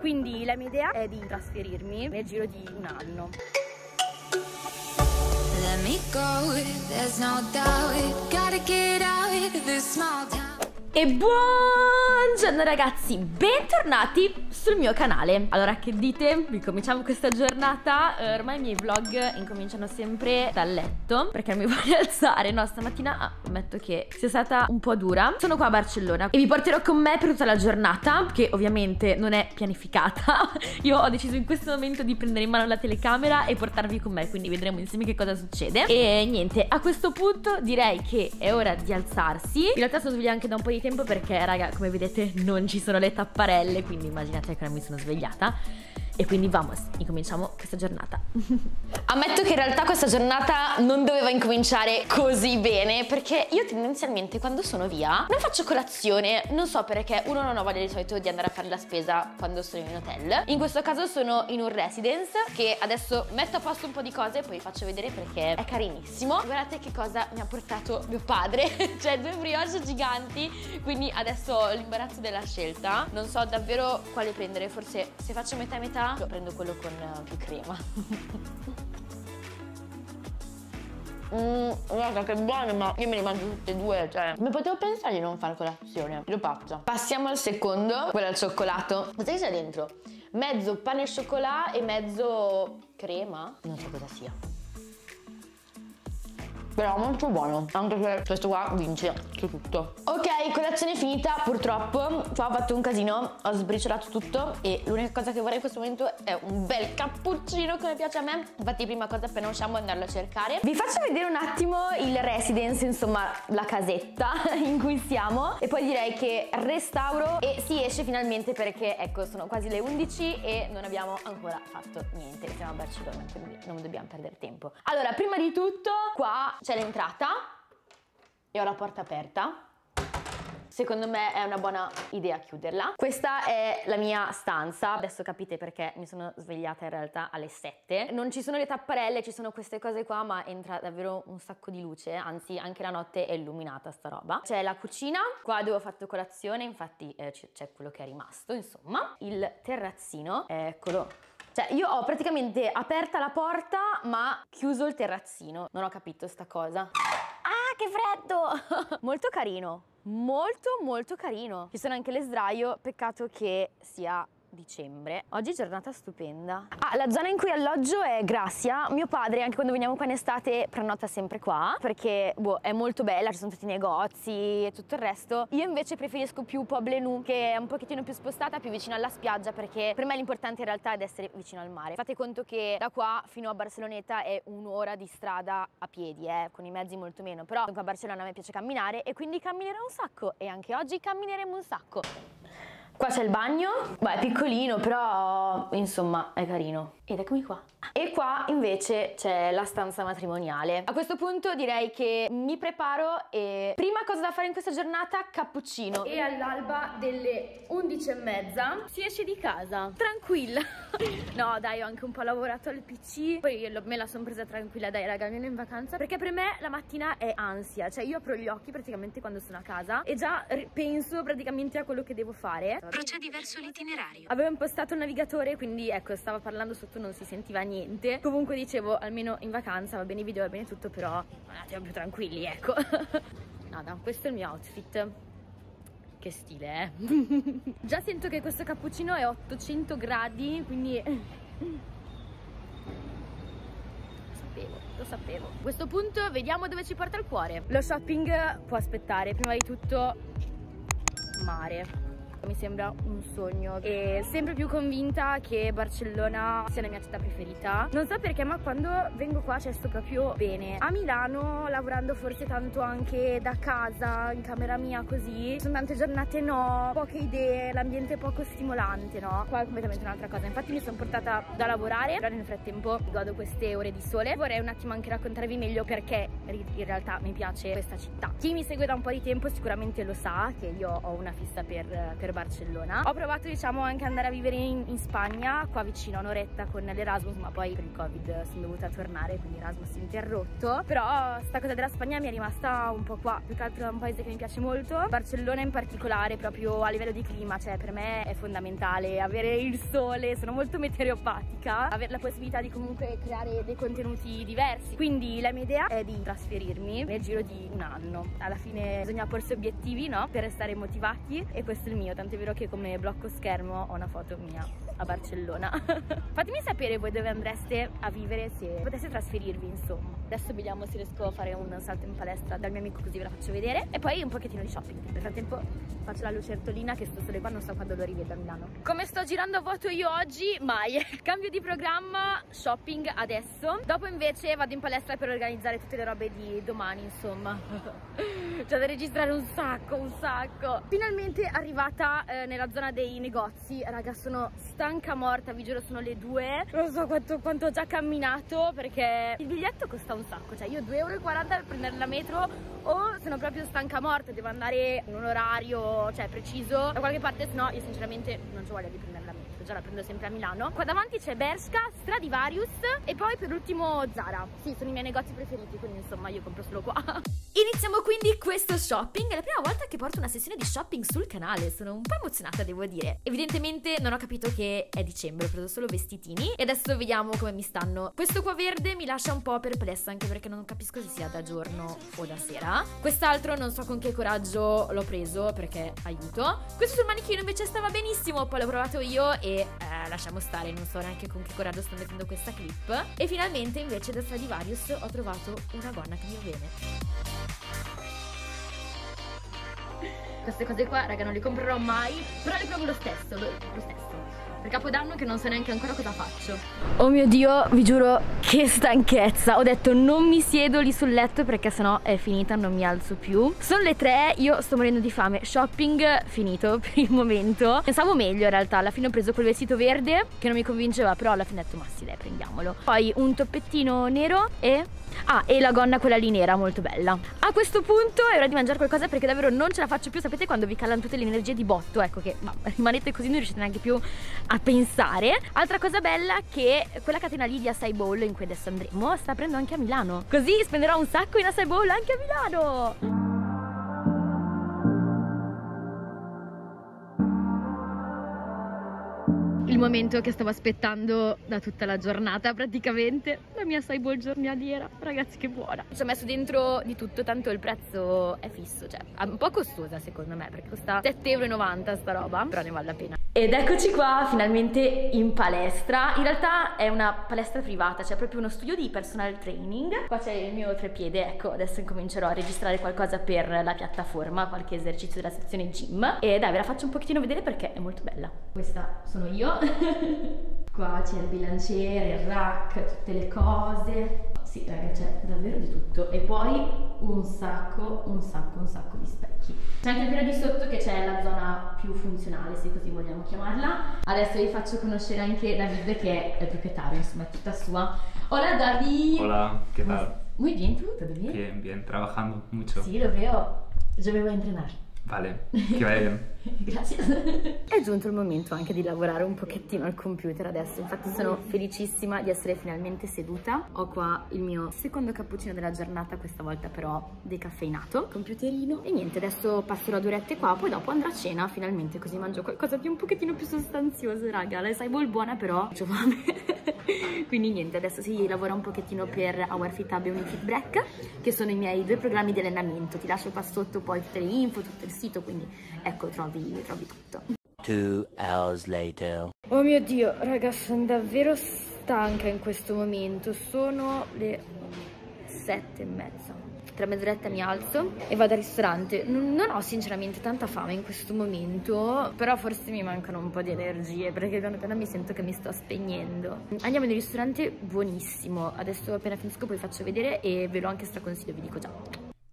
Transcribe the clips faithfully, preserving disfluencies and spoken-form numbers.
quindi la mia idea è di trasferirmi nel giro di un anno. Let me go, there's no doubt, gotta get out of this small town. E buongiorno ragazzi, bentornati sul mio canale. Allora, che dite? Ricominciamo questa giornata. eh, Ormai i miei vlog incominciano sempre dal letto, perché non mi voglio alzare. No, stamattina ah, ammetto che sia stata un po' dura. Sono qua a Barcellona e vi porterò con me per tutta la giornata, che ovviamente non è pianificata. Io ho deciso in questo momento di prendere in mano la telecamera e portarvi con me, quindi vedremo insieme che cosa succede. E niente, a questo punto direi che è ora di alzarsi. In realtà sono sveglia anche da un po' di tempo perché, raga, come vedete non ci sono le tapparelle, quindi immaginate che non mi sono svegliata. E quindi vamos, incominciamo questa giornata. Ammetto che in realtà questa giornata non doveva incominciare così bene, perché io tendenzialmente quando sono via non faccio colazione. Non so perché, uno, non ho voglia di solito di andare a fare la spesa quando sono in hotel. In questo caso sono in un residence, che adesso metto a posto un po' di cose e poi vi faccio vedere perché è carinissimo. Guardate che cosa mi ha portato mio padre. Cioè due brioche giganti, quindi adesso ho l'imbarazzo della scelta. Non so davvero quale prendere, forse se faccio metà e metà prendo quello con uh, più crema. Mmm, guarda che buono, ma io me li mangio tutte e due, cioè mi potevo pensare di non fare colazione, lo faccio. Passiamo al secondo, quello al cioccolato. Cosa c'è dentro? Mezzo pane e cioccolato e mezzo crema? Non so cosa sia, però molto buono, anche se questo qua vince su tutto. Ok, colazione finita, purtroppo. Qua ho fatto un casino, ho sbriciolato tutto e l'unica cosa che vorrei in questo momento è un bel cappuccino come piace a me. Infatti prima cosa appena usciamo è andarlo a cercare. Vi faccio vedere un attimo il residence, insomma la casetta in cui siamo, e poi direi che restauro e si esce finalmente, perché ecco sono quasi le undici e non abbiamo ancora fatto niente. Siamo a Barcellona, quindi non dobbiamo perdere tempo. Allora, prima di tutto qua c'è l'entrata e ho la porta aperta. Secondo me è una buona idea chiuderla. Questa è la mia stanza. Adesso capite perché mi sono svegliata in realtà alle sette. Non ci sono le tapparelle, ci sono queste cose qua, ma entra davvero un sacco di luce. Anzi, anche la notte è illuminata sta roba. C'è la cucina, qua dove ho fatto colazione, infatti eh, c'è quello che è rimasto, insomma. Il terrazzino, eccolo. Cioè io ho praticamente aperta la porta ma chiuso il terrazzino. Non ho capito sta cosa. Ah, che freddo! Molto carino, molto molto carino. Ci sono anche le sdraio, peccato che sia dicembre. Oggi giornata stupenda. Ah, la zona in cui alloggio è Gracia. Mio padre, anche quando veniamo qua in estate, prenota sempre qua perché boh, è molto bella, ci sono tutti i negozi e tutto il resto. Io invece preferisco più Poblenou, che è un pochettino più spostata, più vicino alla spiaggia, perché per me l'importante in realtà è essere vicino al mare. Fate conto che da qua fino a Barceloneta è un'ora di strada a piedi, eh, con i mezzi molto meno, però qua a Barcellona a me piace camminare e quindi camminerò un sacco, e anche oggi cammineremo un sacco. Qua c'è il bagno, beh è piccolino però insomma è carino. Ed eccomi qua. E qua invece c'è la stanza matrimoniale. A questo punto direi che mi preparo e prima cosa da fare in questa giornata, cappuccino. E all'alba delle undici e mezza si esce di casa, tranquilla. No dai, ho anche un po' lavorato al P C, poi me la sono presa tranquilla, dai raga, almeno in vacanza, perché per me la mattina è ansia. Cioè io apro gli occhi praticamente quando sono a casa e già penso praticamente a quello che devo fare. Procedi verso l'itinerario. Avevo impostato il navigatore, quindi ecco, stava parlando sotto, non si sentiva niente. Comunque dicevo, almeno in vacanza va bene i video, va bene tutto, però un attimo più tranquilli, ecco. No, no, questo è il mio outfit. Che stile, eh? Già sento che questo cappuccino è ottocento gradi, quindi sapevo, lo sapevo. A questo punto vediamo dove ci porta il cuore. Lo shopping può aspettare, prima di tutto mare. Mi sembra un sogno e sempre più convinta che Barcellona sia la mia città preferita. Non so perché, ma quando vengo qua ci sto proprio bene. A Milano, lavorando forse tanto anche da casa, in camera mia così, sono tante giornate no, poche idee, l'ambiente è poco stimolante, no? Qua è completamente un'altra cosa. Infatti mi sono portata da lavorare, però nel frattempo godo queste ore di sole. Vorrei un attimo anche raccontarvi meglio perché in realtà mi piace questa città. Chi mi segue da un po' di tempo sicuramente lo sa che io ho una fissa per, per Barcellona. Ho provato diciamo anche ad andare a vivere in, in Spagna, qua vicino, un'oretta con l'Erasmus, ma poi per il Covid sono dovuta tornare, quindi Erasmus si è interrotto. Però sta cosa della Spagna mi è rimasta un po' qua, più che altro è un paese che mi piace molto. Barcellona in particolare, proprio a livello di clima, cioè per me è fondamentale avere il sole, sono molto meteoropatica, avere la possibilità di comunque creare dei contenuti diversi. Quindi la mia idea è di trasferirmi nel giro di un anno. Alla fine bisogna porsi obiettivi, no? Per restare motivati, e questo è il mio, tant'è vero che come blocco schermo ho una foto mia a Barcellona. Fatemi sapere voi dove andreste a vivere se poteste trasferirvi, insomma. Adesso vediamo se riesco a fare un salto in palestra dal mio amico, così ve la faccio vedere, e poi un pochettino di shopping. Nel frattempo faccio la lucertolina che sto solo qua, non so quando lo rivedo a Milano. Come sto girando a vuoto io oggi? Mai. Cambio di programma, shopping adesso, dopo invece vado in palestra per organizzare tutte le robe di domani, insomma. C'è da registrare un sacco, un sacco. Finalmente arrivata eh, nella zona dei negozi. Raga, sono stanca morta, vi giuro, sono le due. Non so quanto, quanto ho già camminato, perché il biglietto costa un sacco. Cioè io due e quaranta euro per prendere la metro, o sono proprio stanca morta, devo andare in un orario, cioè preciso, da qualche parte, sennò io sinceramente non ci voglio di prendere la metro, già la prendo sempre a Milano. Qua davanti c'è Bershka, Stradivarius e poi per ultimo Zara. Sì, sono i miei negozi preferiti, quindi insomma io compro solo qua. Iniziamo quindi questo shopping. È la prima volta che porto una sessione di shopping sul canale, sono un po' emozionata, devo dire. Evidentemente non ho capito che è dicembre, ho preso solo vestitini e adesso vediamo come mi stanno. Questo qua verde mi lascia un po' perplessa, anche perché non capisco se sia da giorno o da sera. Quest'altro non so con che coraggio l'ho preso, perché aiuto. Questo sul manichino invece stava benissimo, poi l'ho provato io e eh, lasciamo stare, non so neanche con che coraggio sto mettendo questa clip. E finalmente invece da Stradivarius ho trovato una gonna che mi va bene. Queste cose qua, raga, non le comprerò mai, però le provo lo stesso, lo, lo stesso. Per Capodanno che non so neanche ancora cosa faccio. Oh mio Dio, vi giuro, che stanchezza. Ho detto non mi siedo lì sul letto perché sennò è finita, non mi alzo più. Sono le tre, io sto morendo di fame. Shopping finito per il momento. Pensavo meglio in realtà, alla fine ho preso quel vestito verde che non mi convinceva, però alla fine ho detto ma sì dai, prendiamolo. Poi un toppettino nero e... ah, e la gonna quella lì nera, molto bella. A questo punto è ora di mangiare qualcosa perché davvero non ce la faccio più. Sapete quando vi calano tutte le energie di botto? Ecco che ma, rimanete così, non riuscite neanche più a pensare. Altra cosa bella che quella catena lì di Acai Bowl in cui adesso andremo sta aprendo anche a Milano, così spenderò un sacco in Acai Bowl anche a Milano. Il momento che stavo aspettando da tutta la giornata praticamente, la mia Acai Bowl giornaliera, ragazzi che buona. Ci ho messo dentro di tutto, tanto il prezzo è fisso, cioè è un po' costosa secondo me perché costa sette e novanta euro sta roba, però ne vale la pena. Ed eccoci qua finalmente in palestra. In realtà è una palestra privata, c'è proprio uno studio di personal training. Qua c'è il mio trepiede, ecco adesso incomincerò a registrare qualcosa per la piattaforma, qualche esercizio della sezione gym. E dai, ve la faccio un pochettino vedere perché è molto bella. Questa sono io. Qua c'è il bilanciere, il rack, tutte le cose. Sì, raga, c'è davvero di tutto. E poi un sacco, un sacco, un sacco di specchi. C'è anche il piano di sotto che c'è la zona più funzionale, se così vogliamo chiamarla. Adesso vi faccio conoscere anche David, che è il proprietario, insomma è tutta sua. Hola David. Hola, ¿qué tal? Muy bien, ¿tú? ¿Todo bien? Bien, bien, trabajando mucho. Sí, lo veo. Yo me voy a entrenar. Vale, che vaya bien. Grazie. È giunto il momento anche di lavorare un pochettino al computer adesso, infatti sono felicissima di essere finalmente seduta. Ho qua il mio secondo cappuccino della giornata, questa volta però decaffeinato, computerino. E niente, adesso passerò due orette qua, poi dopo andrò a cena finalmente, così mangio qualcosa di un pochettino più sostanzioso, raga. La Acai Bowl buona però ho fame. Quindi niente, adesso si lavora un pochettino per Our Fit Hub e Unifit Break, che sono i miei due programmi di allenamento. Ti lascio qua sotto poi tutte le info, tutto il sito, quindi ecco, trovi, trovi tutto. Two hours later. Oh mio Dio, raga, sono davvero stanca in questo momento. Sono le sette e mezza. Tra mezz'oretta mi alzo e vado al ristorante. Non ho sinceramente tanta fame in questo momento, però forse mi mancano un po' di energie perché piano piano mi sento che mi sto spegnendo. Andiamo in un ristorante buonissimo. Adesso appena finisco poi faccio vedere e ve lo anche straconsiglio, vi dico già. Il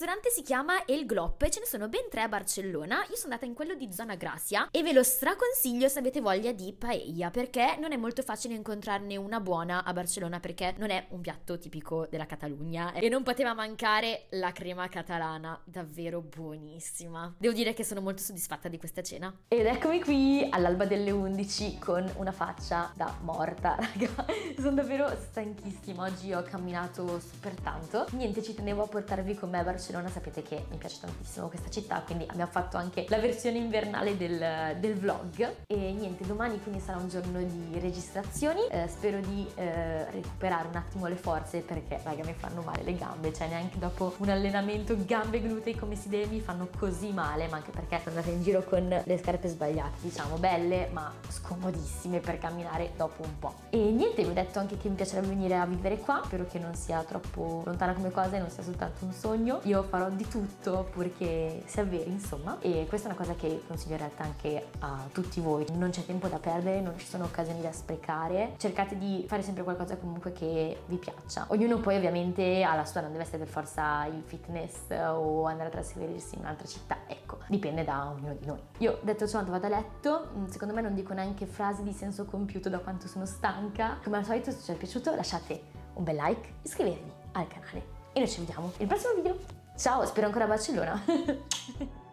ristorante si chiama El Glop e ce ne sono ben tre a Barcellona. Io sono andata in quello di Zona Gracia e ve lo straconsiglio se avete voglia di paella, perché non è molto facile incontrarne una buona a Barcellona, perché non è un piatto tipico della Catalogna e non poteva mancare la crema catalana, davvero buonissima. Devo dire che sono molto soddisfatta di questa cena. Ed eccomi qui all'alba delle undici con una faccia da morta, raga. Sono davvero stanchissima, oggi ho camminato super tanto. Niente, ci tenevo a portarvi con me a Barcellona, sapete che mi piace tantissimo questa città, quindi abbiamo fatto anche la versione invernale del, del vlog. E niente, domani quindi sarà un giorno di registrazioni, eh, spero di eh, recuperare un attimo le forze, perché raga mi fanno male le gambe, cioè neanche dopo un allenamento gambe glutei come si deve mi fanno così male, ma anche perché sono andata in giro con le scarpe sbagliate, diciamo, belle ma scomodissime per camminare dopo un po'. E niente, vi ho detto anche che mi piacerebbe venire a vivere qua, spero che non sia troppo lontana come cosa e non sia soltanto un sogno. Io farò di tutto purché si avveri, insomma, e questa è una cosa che consiglio in realtà anche a tutti voi: non c'è tempo da perdere, non ci sono occasioni da sprecare, cercate di fare sempre qualcosa comunque che vi piaccia. Ognuno poi ovviamente ha la sua, non deve essere per forza il fitness o andare a trasferirsi in un'altra città, ecco, dipende da ognuno di noi. Io detto ciò vado a letto, secondo me non dico neanche frasi di senso compiuto da quanto sono stanca. Come al solito, se ci è piaciuto lasciate un bel like, iscrivetevi al canale e noi ci vediamo nel prossimo video. Ciao, spero ancora a Barcellona.